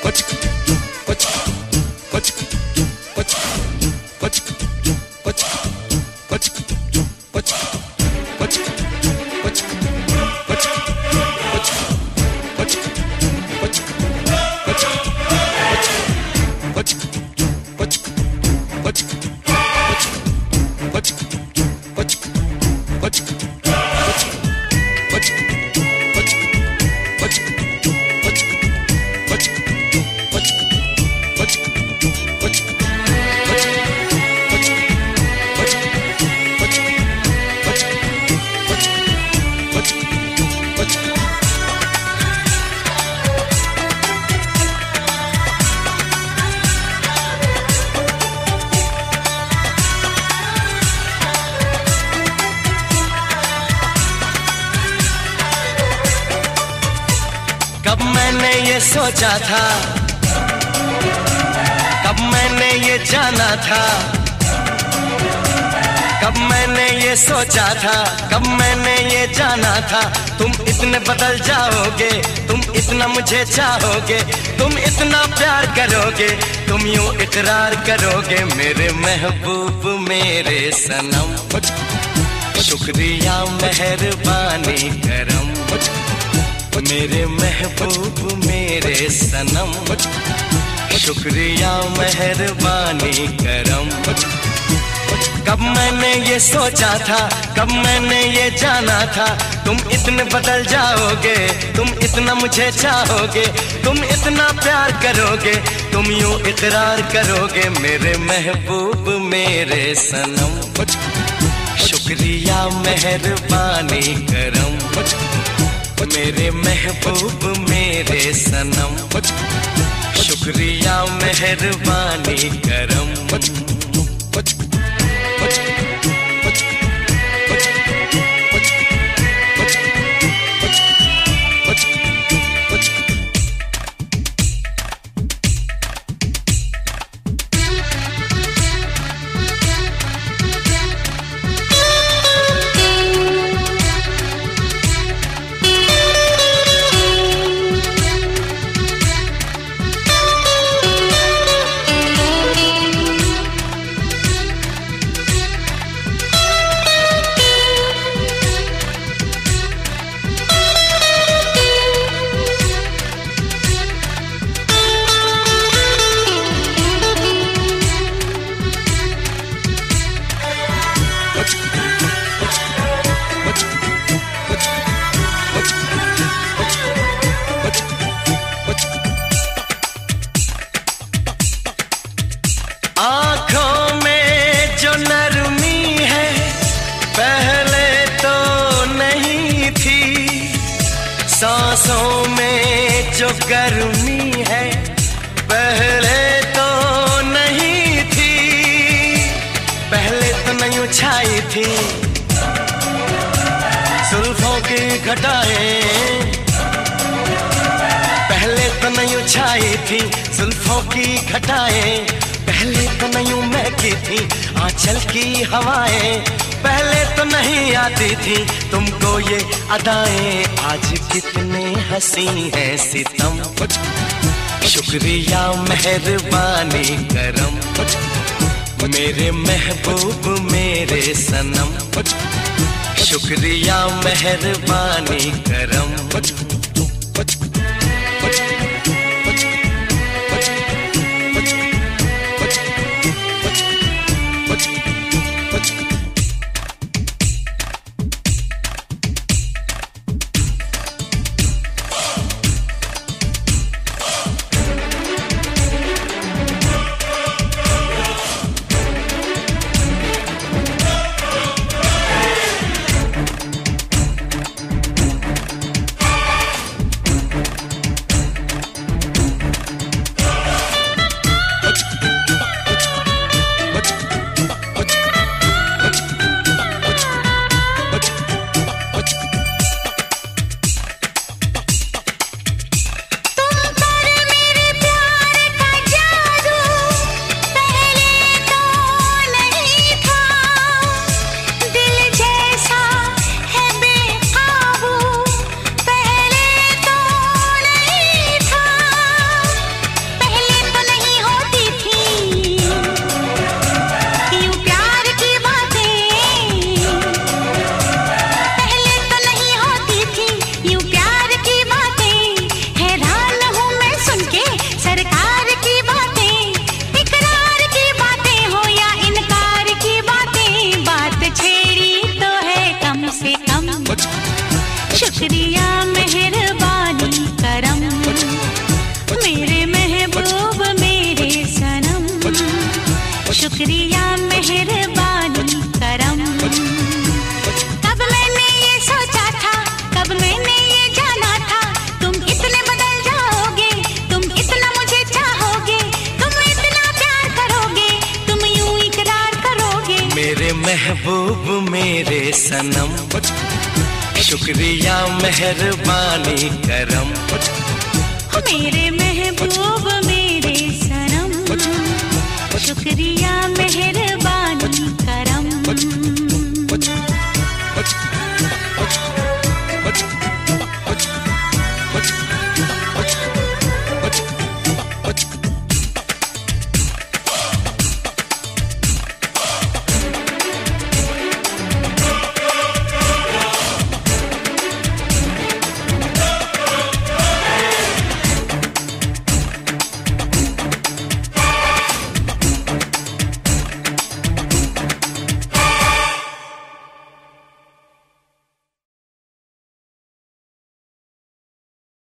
कब मैंने ये सोचा था, कब मैंने ये जाना था, कब मैंने ये सोचा था, कब मैंने ये जाना था। तुम इतने बदल जाओगे, तुम इतना मुझे चाहोगे, तुम इतना प्यार करोगे, तुम यूं इकरार करोगे मेरे महबूब मेरे सनम। शुक्रिया मेहरबानी करम मेरे महबूब मेरे सनम। शुक्रिया मेहरबानी करम। कब मैंने ये सोचा था, कब मैंने ये जाना था, तुम इतने बदल जाओगे, तुम इतना मुझे चाहोगे, तुम इतना प्यार करोगे, तुम यूं इकरार करोगे मेरे महबूब मेरे सनम। शुक्रिया मेहरबानी करम मेरे महबूब मेरे सनम। शुक्रिया मेहरबानी करम। आँखों में जो नरमी है पहले तो नहीं थी, सांसों में जो गर्मी है पहले तो नहीं थी, पहले तो नहीं छाई थी जुल्फों की घटाएं, पहले तो नहीं छाई थी जुल्फों की घटाएं, पहले तो नहीं महकी थी आंचल की हवाएं, पहले तो नहीं आती थी तुमको ये अदाएं, आज कितने हंसी है सितम। शुक्रिया मेहरबानी करम मेरे महबूब मेरे सनम। शुक्रिया मेहरबानी करम। महबूब मेरे सनम, शुक्रिया मेहरबानी करम। मेरे महबूब मेरे सनम, शुक्रिया मेहरबानी